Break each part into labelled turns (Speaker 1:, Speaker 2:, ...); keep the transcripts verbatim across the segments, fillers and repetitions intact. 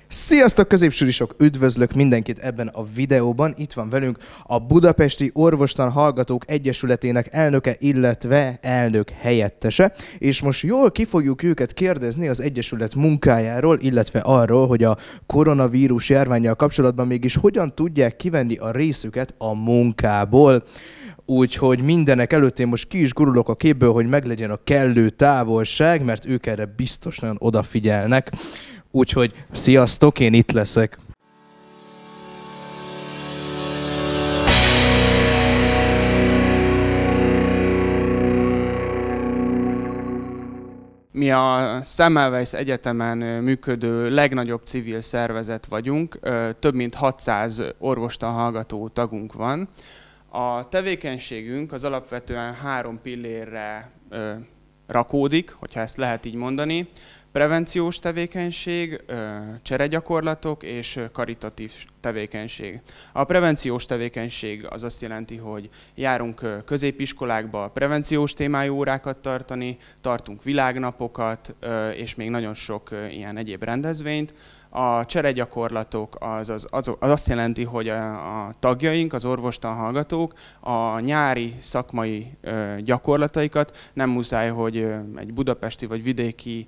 Speaker 1: Sziasztok középsulisok! Üdvözlök mindenkit ebben a videóban. Itt van velünk a Budapesti Orvostan Hallgatók Egyesületének elnöke, illetve elnök helyettese. És most jól ki fogjuk őket kérdezni az Egyesület munkájáról, illetve arról, hogy a koronavírus járvánnyal kapcsolatban mégis hogyan tudják kivenni a részüket a munkából. Úgyhogy mindenek előtt én most ki is gurulok a képből, hogy meglegyen a kellő távolság, mert ők erre biztos nagyon odafigyelnek. Úgyhogy sziasztok, én itt leszek.
Speaker 2: Mi a Semmelweis Egyetemen működő legnagyobb civil szervezet vagyunk, több mint hatszáz orvostan hallgató tagunk van. A tevékenységünk az alapvetően három pillérre rakódik, hogyha ezt lehet így mondani. Prevenciós tevékenység, cseregyakorlatok és karitatív tevékenység. A prevenciós tevékenység az azt jelenti, hogy járunk középiskolákba prevenciós témájú órákat tartani, tartunk világnapokat és még nagyon sok ilyen egyéb rendezvényt. A cseregyakorlatok az, az, az, az azt jelenti, hogy a, a tagjaink, az orvostan hallgatók a nyári szakmai gyakorlataikat nem muszáj, hogy egy budapesti vagy vidéki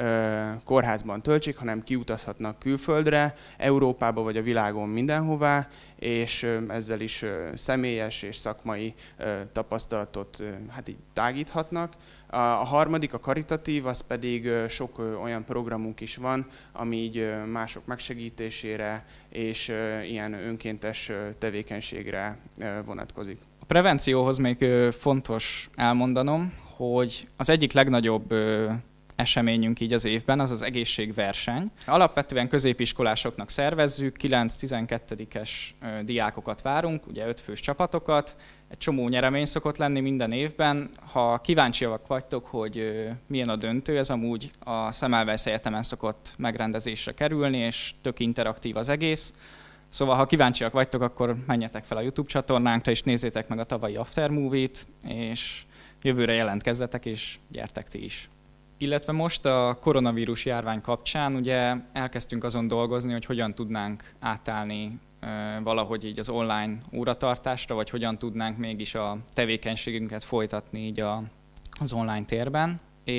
Speaker 2: kórházban töltsék, hanem kiutazhatnak külföldre, Európába vagy a világon mindenhová, és ezzel is személyes és szakmai tapasztalatot hát így tágíthatnak. A harmadik, a karitatív, az pedig sok olyan programunk is van, ami így mások megsegítésére és ilyen önkéntes tevékenységre vonatkozik.
Speaker 3: A prevencióhoz még fontos elmondanom, hogy az egyik legnagyobb eseményünk így az évben, az az egészségverseny. Alapvetően középiskolásoknak szervezzük, kilenc-tizenkettedikes diákokat várunk, ugye ötfős csapatokat, egy csomó nyeremény szokott lenni minden évben. Ha kíváncsiak vagytok, hogy milyen a döntő, ez amúgy a Semmelweis Egyetemen szokott megrendezésre kerülni, és tök interaktív az egész. Szóval, ha kíváncsiak vagytok, akkor menjetek fel a YouTube csatornánkra, és nézzétek meg a tavalyi Aftermovie-t, és jövőre jelentkezzetek, és gyertek ti is. Illetve most a koronavírus járvány kapcsán ugye elkezdtünk azon dolgozni, hogy hogyan tudnánk átállni e, valahogy így az online óratartásra, vagy hogyan tudnánk mégis a tevékenységünket folytatni így a, az online térben.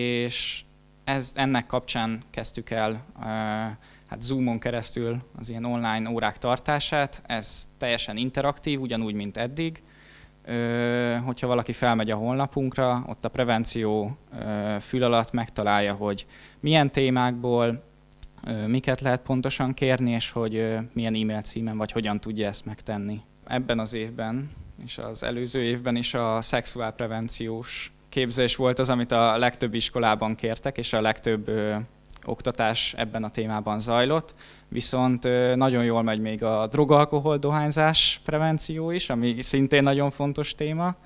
Speaker 3: És ez, ennek kapcsán kezdtük el e, hát Zoomon keresztül az ilyen online órák tartását. Ez teljesen interaktív, ugyanúgy, mint eddig. Ö, hogyha valaki felmegy a honlapunkra, ott a prevenció ö, fül alatt megtalálja, hogy milyen témákból, ö, miket lehet pontosan kérni, és hogy ö, milyen e-mail címen, vagy hogyan tudja ezt megtenni. Ebben az évben, és az előző évben is a szexuálprevenciós képzés volt az, amit a legtöbb iskolában kértek, és a legtöbb ö, oktatás ebben a témában zajlott, viszont nagyon jól megy még a drogalkohol dohányzás prevenció is, ami szintén nagyon fontos téma.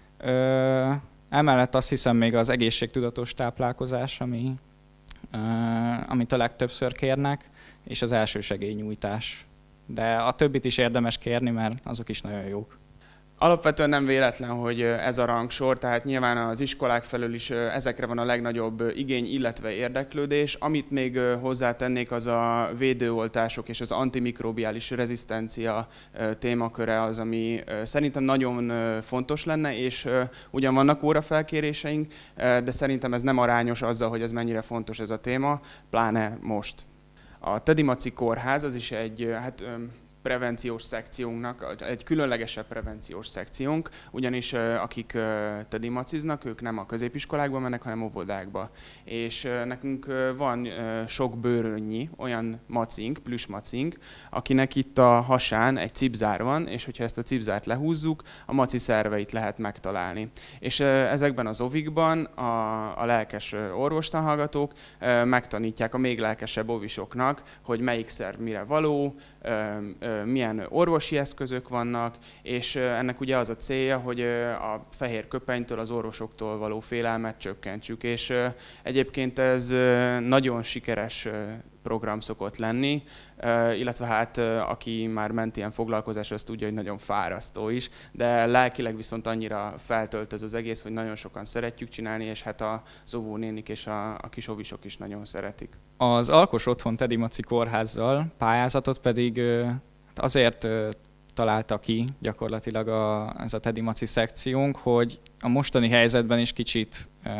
Speaker 3: Emellett azt hiszem még az egészségtudatos táplálkozás, ami, amit a legtöbbször kérnek, és az elsősegélynyújtás. De a többit is érdemes kérni, mert azok is nagyon jók.
Speaker 2: Alapvetően nem véletlen, hogy ez a rangsor, tehát nyilván az iskolák felől is ezekre van a legnagyobb igény, illetve érdeklődés. Amit még hozzátennék, az a védőoltások és az antimikrobiális rezisztencia témaköre az, ami szerintem nagyon fontos lenne, és ugyan vannak órafelkéréseink, de szerintem ez nem arányos azzal, hogy ez mennyire fontos ez a téma, pláne most. A Tedy Maci Kórház az is egy, hát, prevenciós szekciónknak, egy különlegesebb prevenciós szekciónk, ugyanis akik Tedy Maciznak, ők nem a középiskolákba mennek, hanem óvodákba. És nekünk van sok bőrönnyi olyan macink, plüss macink, akinek itt a hasán egy cipzár van, és hogyha ezt a cipzárt lehúzzuk, a maci szerveit lehet megtalálni. És ezekben az ovikban a, a lelkes orvostan hallgatók megtanítják a még lelkesebb ovisoknak, hogy melyik szerv mire való, milyen orvosi eszközök vannak, és ennek ugye az a célja, hogy a fehér köpenytől, az orvosoktól való félelmet csökkentsük. És egyébként ez nagyon sikeres program szokott lenni, illetve hát aki már ment ilyen foglalkozásra, azt tudja, hogy nagyon fárasztó is, de lelkileg viszont annyira feltölt ez az egész, hogy nagyon sokan szeretjük csinálni, és hát az óvónénik és a, a kis ovisok is nagyon szeretik.
Speaker 3: Az Alkos Otthon Tedi Maci Kórházzal pályázatot pedig azért találta ki gyakorlatilag a, ez a Tedi Maci szekciónk, hogy a mostani helyzetben is kicsit e,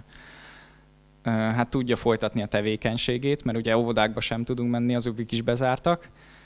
Speaker 3: e, hát tudja folytatni a tevékenységét, mert ugye óvodákba sem tudunk menni, azok is bezártak.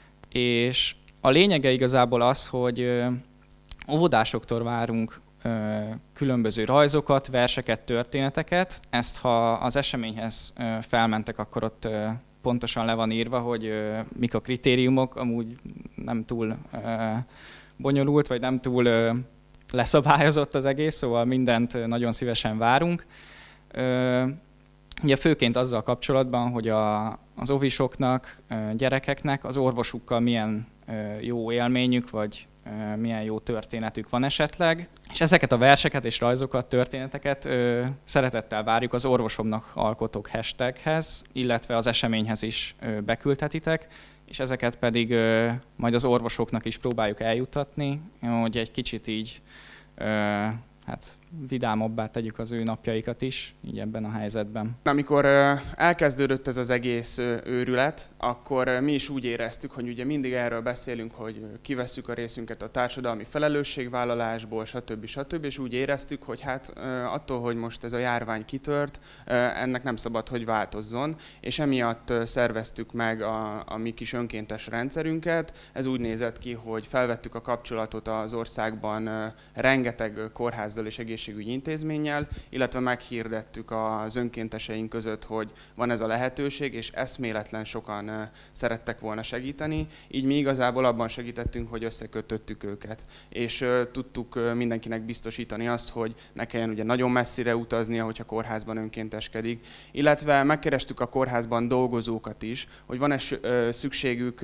Speaker 3: És a lényege igazából az, hogy óvodásoktól várunk e, különböző rajzokat, verseket, történeteket. Ezt, ha az eseményhez e, felmentek, akkor ott e, pontosan le van írva, hogy uh, mik a kritériumok, amúgy nem túl uh, bonyolult, vagy nem túl uh, leszabályozott az egész, szóval mindent uh, nagyon szívesen várunk. Uh, ugye főként azzal kapcsolatban, hogy a, az ovisoknak, uh, gyerekeknek az orvosukkal milyen uh, jó élményük, vagy uh, milyen jó történetük van esetleg. És ezeket a verseket és rajzokat, történeteket ö, szeretettel várjuk az orvosomnak alkotok hashtaghez, illetve az eseményhez is ö, beküldhetitek, és ezeket pedig ö, majd az orvosoknak is próbáljuk eljuttatni, hogy egy kicsit így ö, hát vidámabbá tegyük az ő napjaikat is, így ebben a helyzetben.
Speaker 2: Amikor elkezdődött ez az egész őrület, akkor mi is úgy éreztük, hogy ugye mindig erről beszélünk, hogy kivesszük a részünket a társadalmi felelősségvállalásból, stb. stb. És úgy éreztük, hogy hát attól, hogy most ez a járvány kitört, ennek nem szabad, hogy változzon, és emiatt szerveztük meg a, a mi kis önkéntes rendszerünket. Ez úgy nézett ki, hogy felvettük a kapcsolatot az országban rengeteg kórházzal és egészségügyi intézménnyel, illetve meghirdettük az önkénteseink között, hogy van ez a lehetőség, és eszméletlen sokan szerettek volna segíteni. Így mi igazából abban segítettünk, hogy összekötöttük őket, és tudtuk mindenkinek biztosítani azt, hogy ne kelljen ugye nagyon messzire utaznia, hogyha kórházban önkénteskedik, illetve megkerestük a kórházban dolgozókat is, hogy van-e szükségük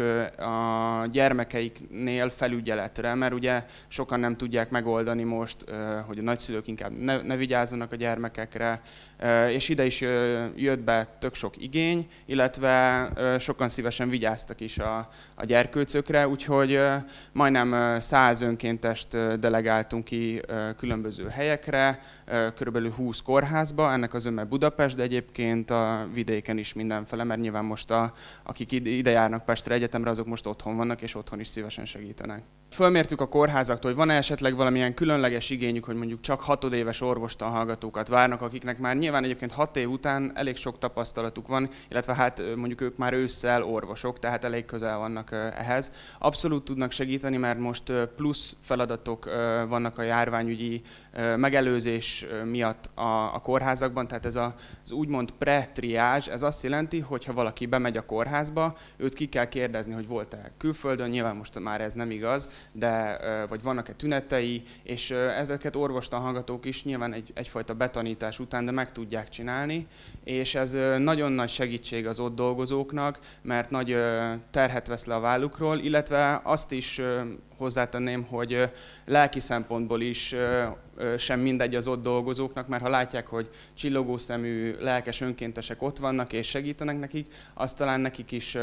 Speaker 2: a gyermekeiknél felügyeletre, mert ugye sokan nem tudják megoldani most, hogy a nagyszülők inkább ne, ne vigyázzanak a gyermekekre, és ide is jött be tök sok igény, illetve sokan szívesen vigyáztak is a, a gyerkőcökre, úgyhogy majdnem száz önkéntest delegáltunk ki különböző helyekre, körülbelül húsz kórházba, ennek az öme Budapest, de egyébként a vidéken is mindenfele, mert nyilván most a, akik ide járnak Pestre egyetemre, azok most otthon vannak, és otthon is szívesen segítenek. Fölmértük a kórházaktól, hogy van-e esetleg valamilyen különleges igényük, hogy mondjuk csak hatodéves orvostanhallgatókat várnak, akiknek már nyilván egyébként hat év után elég sok tapasztalatuk van, illetve hát mondjuk ők már ősszel orvosok, tehát elég közel vannak ehhez. Abszolút tudnak segíteni, mert most plusz feladatok vannak a járványügyi megelőzés miatt a, a kórházakban, tehát ez a, az úgymond pre-triázs, ez azt jelenti, hogy ha valaki bemegy a kórházba, őt ki kell kérdezni, hogy volt-e külföldön, nyilván most már ez nem igaz, de vagy vannak-e tünetei, és ezeket orvostanhallgatók is nyilván egy, egyfajta betanítás után, de meg tudják csinálni, és ez nagyon nagy segítség az ott dolgozóknak, mert nagy terhet vesz le a vállukról, illetve azt is hozzátenném, hogy lelki szempontból is sem mindegy az ott dolgozóknak, mert ha látják, hogy csillogó szemű, lelkes önkéntesek ott vannak és segítenek nekik, az talán nekik is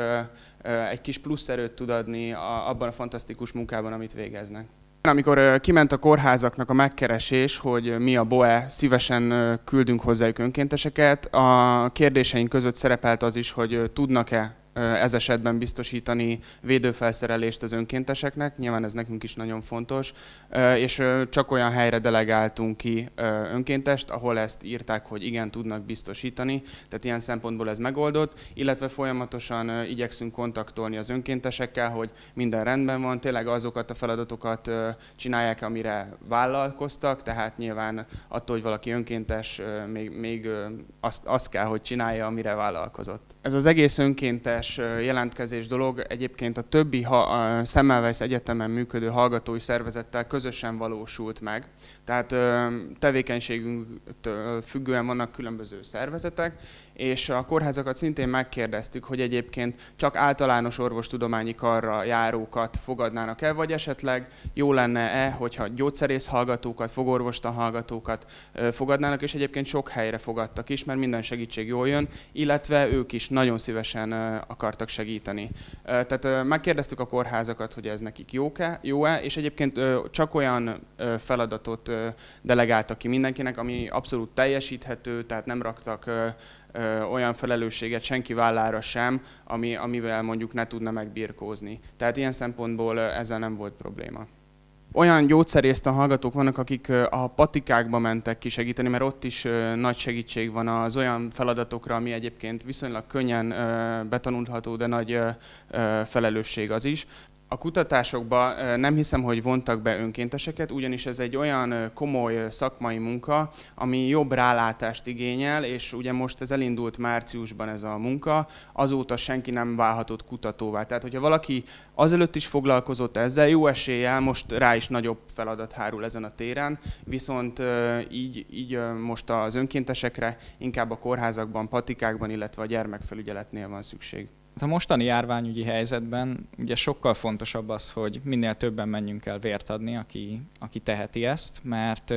Speaker 2: egy kis plusz erőt tud adni abban a fantasztikus munkában, amit végeznek. Amikor kiment a kórházaknak a megkeresés, hogy mi a bé o e, szívesen küldünk hozzájuk önkénteseket, a kérdéseink között szerepelt az is, hogy tudnak-e ez esetben biztosítani védőfelszerelést az önkénteseknek, nyilván ez nekünk is nagyon fontos, és csak olyan helyre delegáltunk ki önkéntest, ahol ezt írták, hogy igen, tudnak biztosítani, tehát ilyen szempontból ez megoldott, illetve folyamatosan igyekszünk kontaktolni az önkéntesekkel, hogy minden rendben van, tényleg azokat a feladatokat csinálják, amire vállalkoztak, tehát nyilván attól, hogy valaki önkéntes, még, még azt, azt kell, hogy csinálja, amire vállalkozott. Ez az egész önkéntes ingyenes jelentkezés dolog egyébként a többi ha, a Semmelweis Egyetemen működő hallgatói szervezettel közösen valósult meg. Tehát tevékenységünktől függően vannak különböző szervezetek, és a kórházakat szintén megkérdeztük, hogy egyébként csak általános orvostudományi karra járókat fogadnának el, vagy esetleg jó lenne-e, hogyha gyógyszerész hallgatókat, fogorvostan hallgatókat fogadnának, és egyébként sok helyre fogadtak is, mert minden segítség jól jön, illetve ők is nagyon szívesen akartak segíteni. Tehát megkérdeztük a kórházakat, hogy ez nekik jó-e, jó-e, és egyébként csak olyan feladatot delegáltak ki mindenkinek, ami abszolút teljesíthető, tehát nem raktak olyan felelősséget senki vállára sem, ami, amivel mondjuk ne tudna megbirkózni. Tehát ilyen szempontból ezzel nem volt probléma. Olyan gyógyszerésztan hallgatók vannak, akik a patikákba mentek ki segíteni, mert ott is nagy segítség van az olyan feladatokra, ami egyébként viszonylag könnyen betanulható, de nagy felelősség az is. A kutatásokban nem hiszem, hogy vontak be önkénteseket, ugyanis ez egy olyan komoly szakmai munka, ami jobb rálátást igényel, és ugye most ez elindult márciusban ez a munka, azóta senki nem válhatott kutatóvá. Tehát, hogyha valaki azelőtt is foglalkozott ezzel, jó eséllyel most rá is nagyobb feladat hárul ezen a téren, viszont így, így most az önkéntesekre inkább a kórházakban, patikákban, illetve a gyermekfelügyeletnél van szükség.
Speaker 3: A mostani járványügyi helyzetben ugye sokkal fontosabb az, hogy minél többen menjünk el vért adni, aki, aki teheti ezt, mert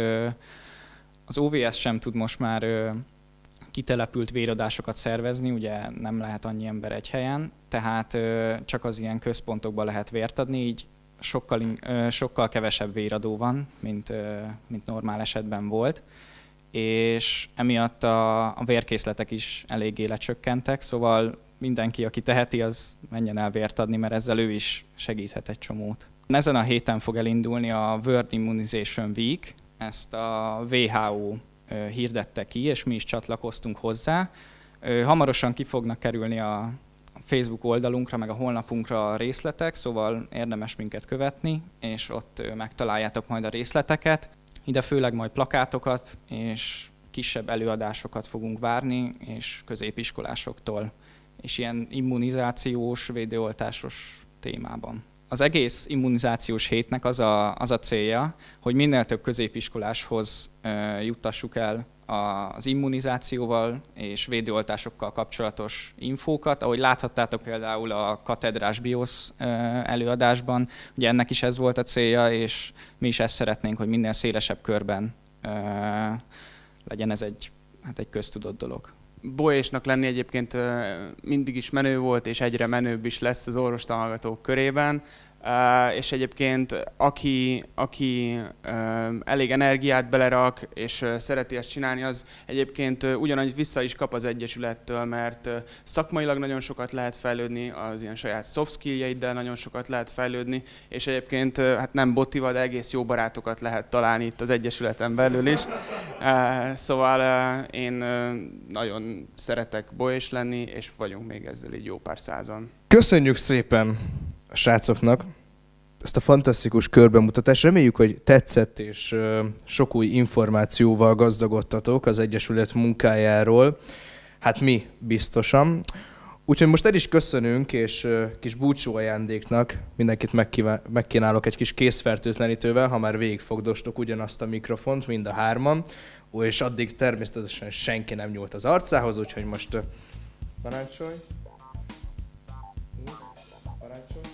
Speaker 3: az o vé es sem tud most már kitelepült véradásokat szervezni, ugye nem lehet annyi ember egy helyen, tehát csak az ilyen központokban lehet vért adni, így sokkal, sokkal kevesebb véradó van, mint, mint normál esetben volt, és emiatt a, a vérkészletek is eléggé lecsökkentek, szóval mindenki, aki teheti, az menjen el vért adni, mert ezzel ő is segíthet egy csomót. Ezen a héten fog elindulni a World Immunization Week, ezt a dupla vé há ó hirdette ki, és mi is csatlakoztunk hozzá. Hamarosan ki fognak kerülni a Facebook oldalunkra, meg a honlapunkra a részletek, szóval érdemes minket követni, és ott megtaláljátok majd a részleteket. Ide főleg majd plakátokat és kisebb előadásokat fogunk várni, és középiskolásoktól, és ilyen immunizációs, védőoltásos témában. Az egész immunizációs hétnek az a, az a célja, hogy minél több középiskoláshoz e, juttassuk el az immunizációval és védőoltásokkal kapcsolatos infókat. Ahogy láthattátok például a katedrás biosz előadásban, ugye ennek is ez volt a célja, és mi is ezt szeretnénk, hogy minél szélesebb körben e, legyen ez egy, hát egy köztudott dolog.
Speaker 2: Bolyésnak lenni egyébként mindig is menő volt, és egyre menőbb is lesz az orvostanhallgatók körében. És egyébként aki, aki elég energiát belerak, és szereti ezt csinálni, az egyébként ugyanannyit vissza is kap az Egyesülettől, mert szakmailag nagyon sokat lehet fejlődni, az ilyen saját soft skill-jeiddel nagyon sokat lehet fejlődni, és egyébként hát nem botival, de egész jó barátokat lehet találni itt az Egyesületen belül is. Szóval én nagyon szeretek bolyés lenni, és vagyunk még ezzel így jó pár százan.
Speaker 1: Köszönjük szépen a srácoknak ezt a fantasztikus körbemutatást. Reméljük, hogy tetszett, és sok új információval gazdagodtatok az Egyesület munkájáról. Hát mi biztosan. Úgyhogy most el is köszönünk, és kis búcsú ajándéknak mindenkit megkínálok egy kis készfertőtlenítővel, ha már végigfogdostok ugyanazt a mikrofont, mind a hárman, és addig természetesen senki nem nyúlt az arcához, úgyhogy most parancsolj. Parancsolj.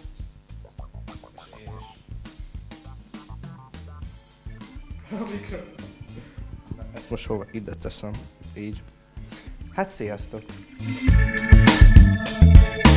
Speaker 1: És... Ezt most hova? Ide teszem. Így. Hát sziasztok!